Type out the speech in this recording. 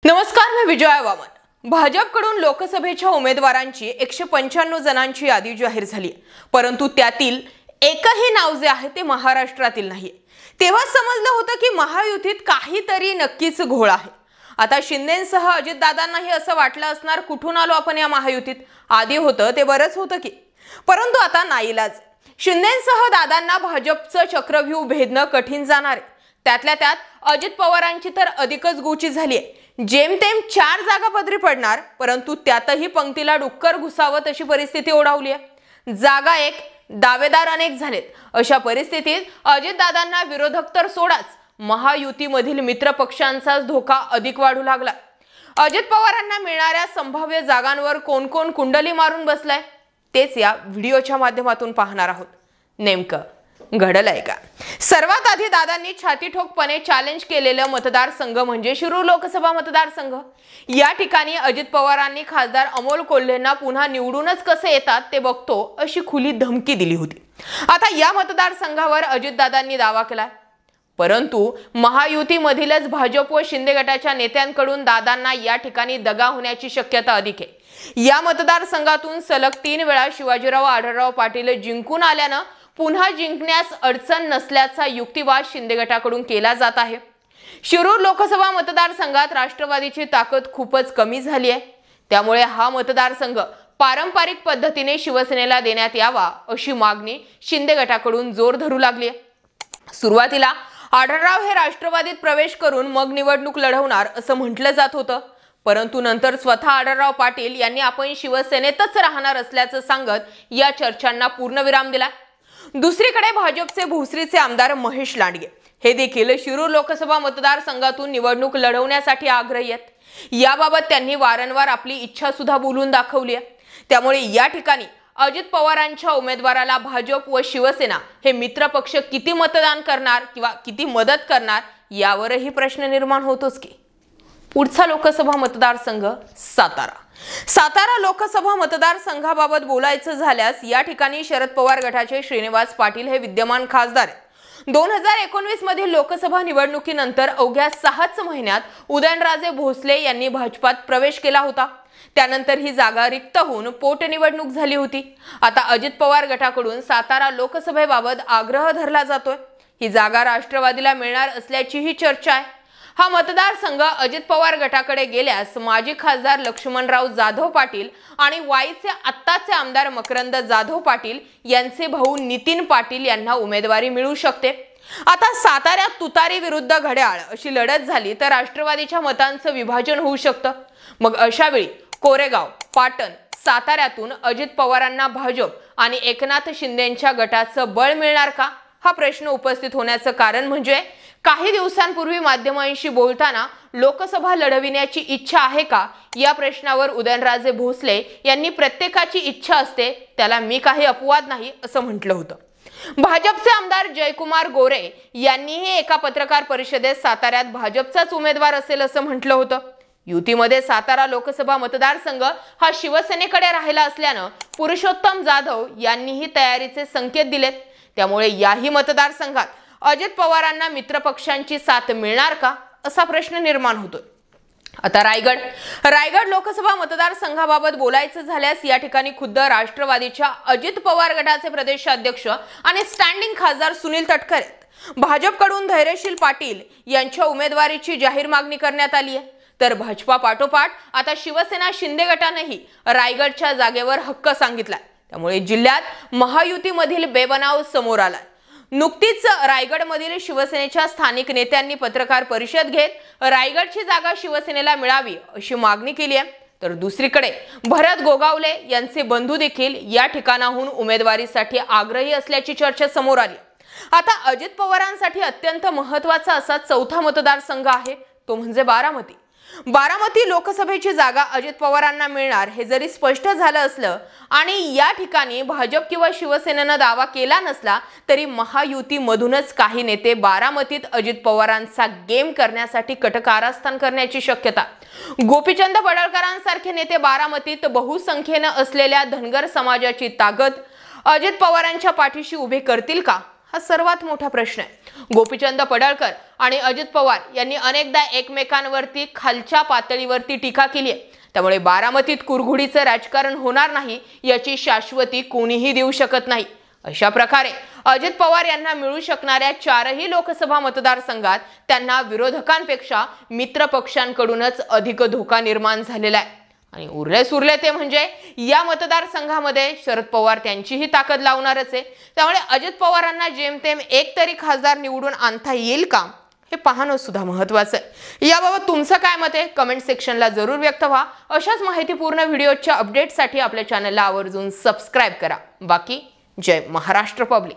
नमस्कार, मी विजया वामन। भाजपकडून लोकसभेच्या उमेदवारांची 195 जणांची यादी जाहीर झाली, परंतु त्यातील एकही नाव जे आहे ते महाराष्ट्रातील नाही। तेव्हा समजलं होतं की महायुतीत काहीतरी नक्कीच घोळ आहे। आता शिंदेंसह अजितदादांनाही असं वाटलं असणार, कुठून आलो आपण या महायुतीत, आधी होतं ते बरंच होतं की। परंतु आता नाईलाज, शिंदेंसह दादांना भाजपचं चक्रव्यूह भेदणं कठीण जाणार आहे। त्यातल्या त्यात अजित पवारांची तर अधिकच गोची झाली आहे। जेमतेम 4 जागा पदरी पडणार, परंतु त्यातही पंक्तीला डुक्कर घुसावत अशी परिस्थिती ओढावली आहे। जागा एक, दावेदार अनेक झालेत। अशा परिस्थितीत अजितदादांना विरोधक तर सोडाच, महायुतीमधील मित्र पक्षांचाच धोका अधिक वाढू लागला। अजित पवारांना मिळणाऱ्या संभाव्य जागांवर कोण कोण कुंडली मारून बसलाय तेच या व्हिडिओच्या माध्यमातून पाहणार आहोत। नेमकं घडलंय का? सर्वात आधी दादांनी छातीठोकपणे चॅलेंज केलेलं मतदारसंघ म्हणजे शिरूर लोकसभा मतदारसंघ। या ठिकाणी अजित पवारांनी खासदार अमोल कोल्हेंना पुन्हा निवडूनच कसे येतात ते बघतो अशी खुली धमकी दिली होती। आता या मतदारसंघावर अजितदादांनी दावा केलाय, परंतु महायुतीमधीलच भाजप व शिंदे गटाच्या नेत्यांकडून दादांना या ठिकाणी दगा होण्याची शक्यता अधिक आहे। या मतदारसंघातून सलग 3 वेळा शिवाजीराव आढळराव पाटील जिंकून आल्यानं पुन्हा जिंकण्यास अडचण नसल्याचा युक्तिवाद शिंदे गटाकडून केला जात आहे। शिरूर लोकसभा मतदारसंघात राष्ट्रवादीची ताकद खूपच कमी झाली आहे, त्यामुळे हा मतदारसंघ पारंपरिक पद्धतीने शिवसेनेला देण्यात यावा अशी मागणी शिंदे गटाकडून जोर धरू लागली आहे। सुरुवातीला आढळराव हे राष्ट्रवादीत प्रवेश करून मग निवडणूक लढवणार असं म्हटलं जात होतं, परंतु नंतर स्वतः आढळराव पाटील यांनी आपण शिवसेनेतच राहणार असल्याचं सांगत या चर्चांना पूर्णविराम दिला। दुसरीकडे भाजपचे भोसरीचे आमदार महेश लांडगे हे देखील शिरूर लोकसभा मतदारसंघातून निवडणूक लढवण्यासाठी आग्रही आहेत। याबाबत त्यांनी वारंवार आपली इच्छा सुद्धा बोलून दाखवली आहे। त्यामुळे या ठिकाणी अजित पवारांच्या उमेदवाराला भाजप व शिवसेना हे मित्र पक्ष किती मतदान करणार किंवा किती मदत करणार यावरही प्रश्न निर्माण होतोच की। पुढचा लोकसभा मतदारसंघ सातारा लोकसभा मतदारसंघाबाबत बोलायचं झाल्यास या ठिकाणी शरद पवार गटाचे श्रीनिवास पाटील हे विद्यमान खासदार आहेत। 2019 मधील लोकसभा निवडणुकीनंतर अवघ्या 6च महिन्यात उदयनराजे भोसले यांनी भाजपात प्रवेश केला होता। त्यानंतर ही जागा रिक्त होऊन पोटनिवडणूक झाली होती। आता अजित पवार गटाकडून सातारा लोकसभेबाबत आग्रह धरला जातोय। ही जागा राष्ट्रवादीला मिळणार असल्याचीही चर्चा आहे। हा मतदारसंघ अजित पवार गटाकडे गेल्यास माजी खासदार लक्ष्मणराव जाधव पाटील आणि वाईचे आत्ताचे आमदार मकरंद जाधव पाटील यांचे भाऊ नितीन पाटील यांना उमेदवारी मिळू शकते। आता साताऱ्यात तुतारी विरुद्ध घड्याळ अशी लढत झाली तर राष्ट्रवादीच्या मतांचं विभाजन होऊ शकतं। मग अशा वेळी कोरेगाव, पाटण, साताऱ्यातून अजित पवारांना भाजप आणि एकनाथ शिंदेंच्या गटाचं बळ मिळणार का, हा प्रश्न उपस्थित होण्याचं कारण म्हणजे काही दिवसांपूर्वी माध्यमांशी बोलताना लोकसभा लढविण्याची इच्छा आहे का या प्रश्नावर उदयनराजे भोसले यांनी प्रत्येकाची इच्छा असते, त्याला मी काही अपवाद नाही असं म्हटलं होतं। भाजपचे आमदार जयकुमार गोरे यांनीही एका पत्रकार परिषदेत साताऱ्यात भाजपचाच उमेदवार असेल असं म्हटलं होतं। युतीमध्ये सातारा लोकसभा मतदारसंघ हा शिवसेनेकडे राहिला असल्यानं पुरुषोत्तम जाधव यांनीही तयारीचे संकेत दिलेत। त्यामुळे याही मतदारसंघात अजित पवारांना मित्रपक्षांची साथ मिळणार का असा प्रश्न निर्माण होतोय। आता रायगड लोकसभा मतदारसंघाबाबत बोलायचं झाल्यास या ठिकाणी खुद्द राष्ट्रवादीच्या अजित पवार गटाचे प्रदेशाध्यक्ष आणि स्टँडिंग खासदार सुनील तटकरे आहेत। भाजपकडून धैर्यशील पाटील यांच्या उमेदवारीची जाहीर मागणी करण्यात आली आहे, तर भाजपा पाठोपाठ आता शिवसेना शिंदे गटानेही रायगडच्या जागेवर हक्क सांगितलाय। त्यामुळे जिल्ह्यात महायुतीमधील बेबनाव समोर आलाय। नुकतीच रायगडमधील शिवसेनेच्या स्थानिक नेत्यांनी पत्रकार परिषद घेत रायगडची जागा शिवसेनेला मिळावी अशी मागणी केली आहे, तर दुसरीकडे भरत गोगावले यांचे बंधू देखील या ठिकाणाहून उमेदवारीसाठी आग्रही असल्याची चर्चा समोर आली। आता अजित पवारांसाठी अत्यंत महत्त्वाचा असा चौथा मतदारसंघ आहे, तो म्हणजे बारामती लोकसभेची जागा अजित पवारांना मिळणार हे जरी स्पष्ट झालं असलं आणि या ठिकाणी भाजप किंवा शिवसेनेनं दावा केला नसला तरी महायुतीमधूनच काही नेते बारामतीत अजित पवारांचा गेम करण्यासाठी कटकारस्थान करण्याची शक्यता। गोपीचंद पडळकरांसारखे नेते बारामतीत बहुसंख्येने असलेल्या धनगर समाजाची ताकद अजित पवारांच्या पाठीशी उभे करतील का, हा सर्वात मोठा प्रश्न आहे। गोपीचंद पडळकर आणि अजित पवार यांनी अनेकदा एकमेकांवरती खालच्या पातळीवरती टीका केली आहे। त्यामुळे बारामतीत कुरघोडीचं राजकारण होणार नाही याची शाश्वती कोणीही देऊ शकत नाही। अशा प्रकारे अजित पवार यांना मिळू शकणाऱ्या 4ही लोकसभा मतदारसंघात त्यांना विरोधकांपेक्षा मित्र पक्षांकडूनच अधिक धोका निर्माण झालेला आहे। आणि उरले सुरले ते म्हणजे या मतदारसंघामध्ये शरद पवार त्यांचीही ताकद लावणारच आहे। त्यामुळे अजित पवारांना जेमतेम एक तरी खासदार निवडून आणता येईल का हे पाहणं सुद्धा महत्त्वाचं आहे। याबाबत तुमचं काय मत आहे कमेंट सेक्शनला जरूर व्यक्त व्हा। अशाच माहितीपूर्ण व्हिडिओच्या अपडेटसाठी आपल्या चॅनलला आवर्जून सबस्क्राइब करा। बाकी जय महाराष्ट्र पब्लिक।